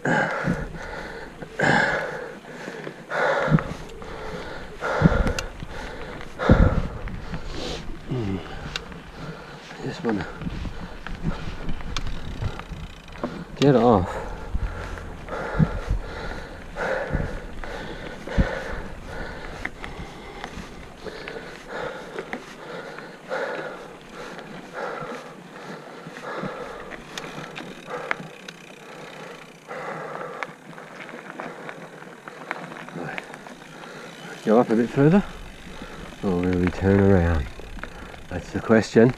Just want to get off. Go up a bit further, or will we turn around? That's the question.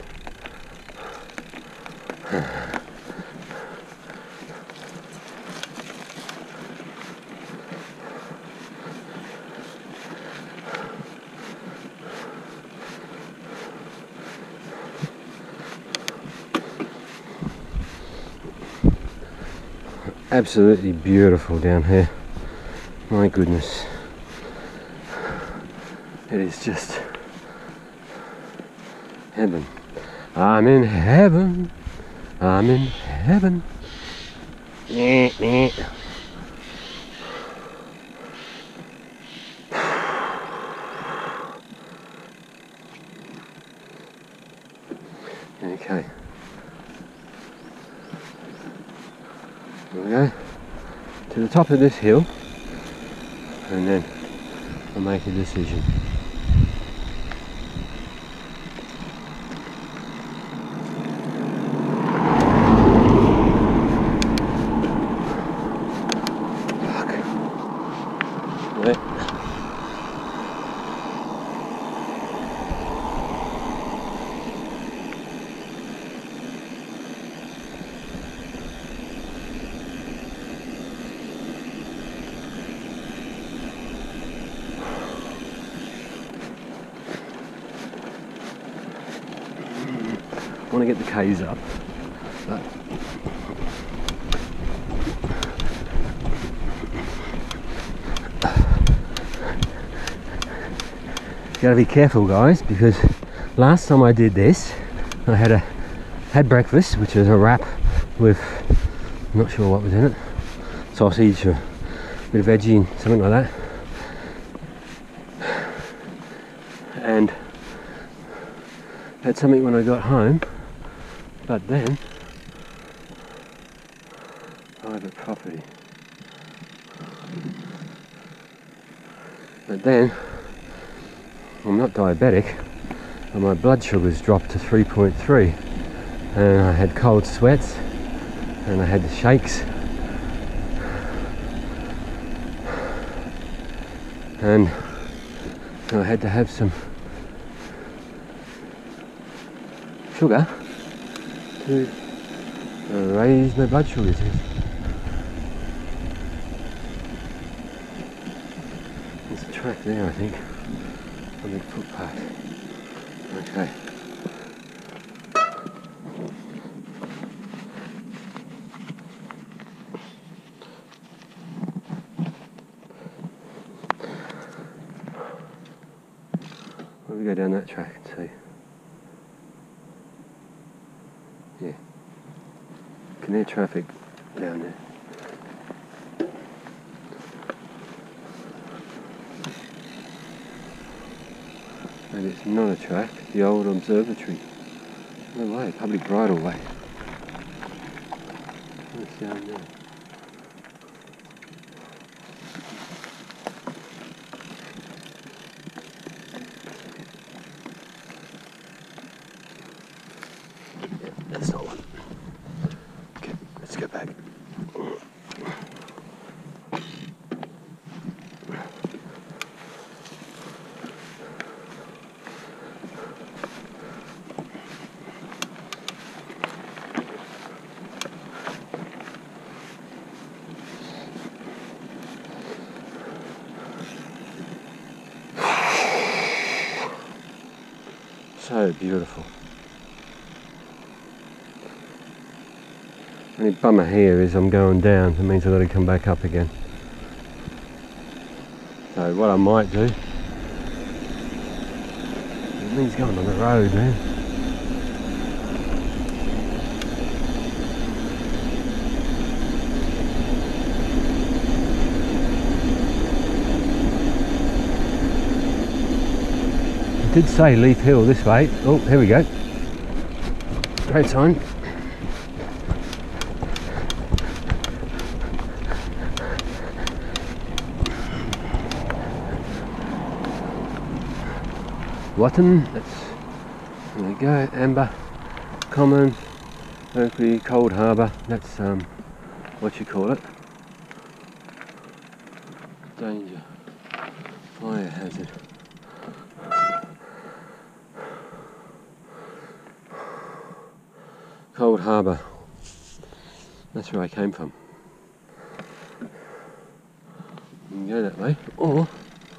Absolutely beautiful down here. My goodness. It is just heaven. I'm in heaven. I'm in heaven. Okay. Here we go to the top of this hill, and then I'll make a decision. I want to get the K's up, but you gotta be careful, guys, because last time I did this, I had breakfast, which was a wrap with, I'm not sure what was in it, sausage or a bit of veggie and something like that, and had something when I got home. But then, private property. But then, I'm not diabetic, and my blood sugars dropped to 3.3, and I had cold sweats, and I had the shakes, and I had to have some sugar to raise my blood sugars. There's a track there, I think, on the footpath. Okay. We'll go down that track and see. Yeah, can hear traffic down there. And it's not a track, the old observatory. No way, public right of way. What's down there? That's not one. Okay, let's go back. So beautiful. The only bummer here is I'm going down, it means I've got to come back up again. So what I might do, it means going on the road, man. Did say Leaf Hill this way. Oh, here we go. Great sign. Watton, there we go, Amber, Common, Berkeley, Cold Harbour, that's what you call it, danger, fire hazard. Cold Harbour, that's where I came from. You can go that way, or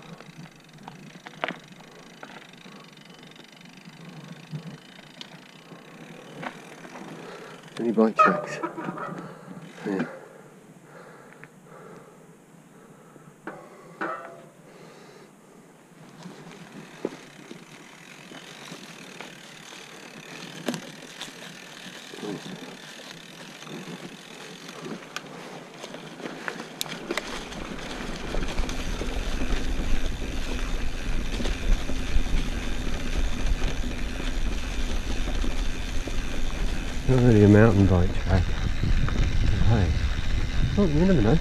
any bike tracks. Yeah. Not really a mountain bike track. Hey. Oh, you never know.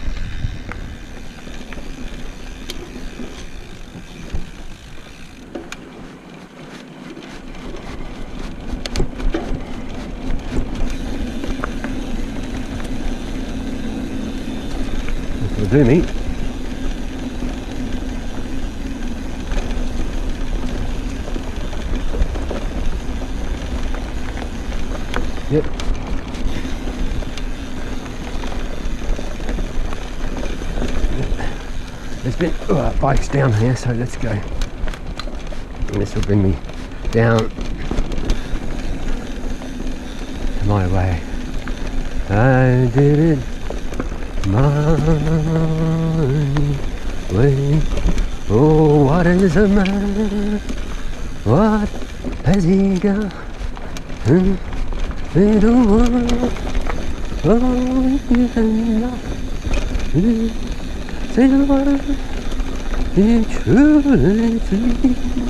That's what I do, mate. Yep. There's been bikes down here, so let's go. And this will bring me down my way. I did it my way. Oh, what is a man? What has he got? Little world, oh, you cannot say what you truly feel.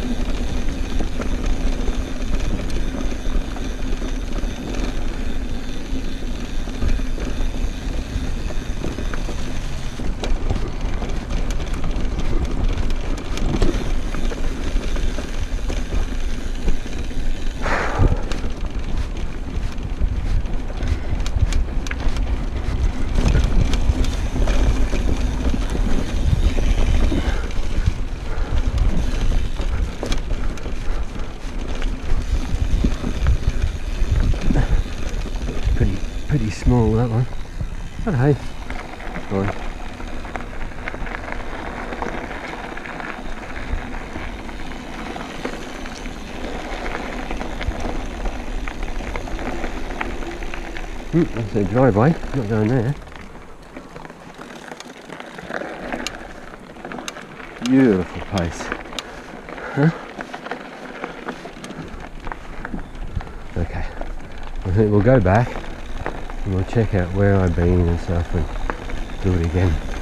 Pretty small, that one, but hey, fine. That's a driveway, not going there. Beautiful place, huh? Okay, I think we'll go back and we'll check out where I've been and stuff and do it again.